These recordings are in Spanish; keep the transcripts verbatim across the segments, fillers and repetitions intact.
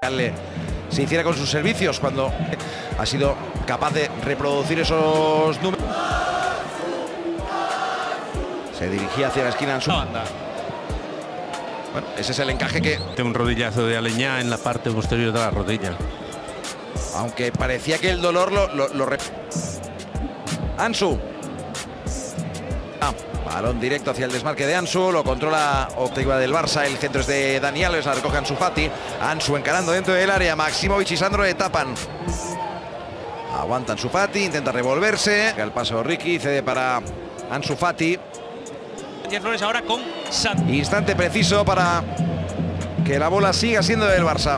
se hiciera con sus servicios cuando ha sido capaz de reproducir esos números. Se dirigía hacia la esquina en su banda. Bueno, ese es el encaje que... Tiene un rodillazo de Aleñá en la parte posterior de la rodilla. Aunque parecía que el dolor lo... lo, lo rep... Ansu. Ah, balón directo hacia el desmarque de Ansu. Lo controla Octavia del Barça. El centro es de Dani Alves. La recoge Ansu Fati. Ansu encarando dentro del área. Maximovic y Sandro le tapan. Aguanta Ansu Fati. Intenta revolverse. El paso Ricky. Cede para Ansu Fati. Flores ahora con San. Instante preciso para que la bola siga siendo del Barça.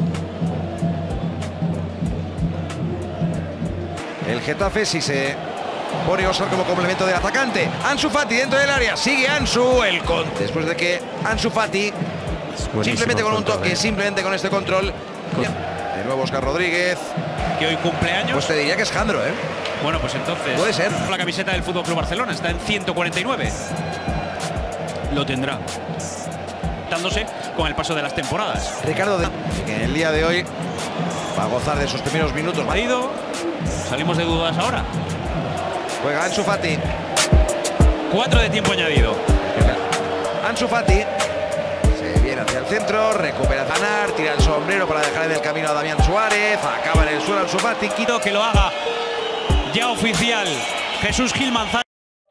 El Getafe si se pone a usar como complemento del atacante. Ansu Fati dentro del área. Sigue Ansu. El con. Después de que Ansu Fati, simplemente con un toque, simplemente con este control. De nuevo Oscar Rodríguez. Que hoy cumpleaños. Pues te diría que es Jandro, ¿eh? Bueno, pues entonces. Puede ser. La camiseta del F C Barcelona está en ciento cuarenta y nueve. Lo tendrá. Dándose con el paso de las temporadas. Ricardo, de, que en el día de hoy va a gozar de sus primeros minutos. Marido, salimos de dudas ahora. Juega Ansu Fati. Cuatro de tiempo añadido. Ansu Fati. Se viene hacia el centro, recupera Zanar, tira el sombrero para dejar en el camino a Damián Suárez. Acaba en el suelo Ansu Fati. Quito que lo haga ya oficial Jesús Gil Manzano.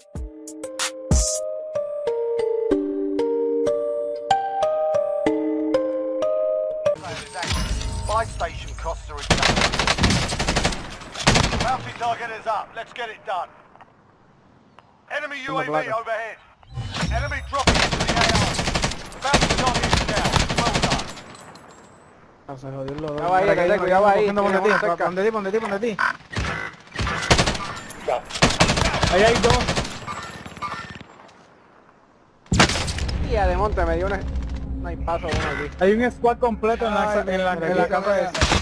Buy station costs are exactly. Bounty target is up. Let's get it done. Enemy U A V overhead. Enemy dropping into the A R. Bounty target is down. Well done. Ya va ahí, que tengo, ya va ahí. Ponte ti, ponte ti, ponte ti, ponte ti. Ahí hay dos. Tía de monte, me dio una... No hay paso uno aquí. Hay un squad completo en la, en la, en la, en la casa esa.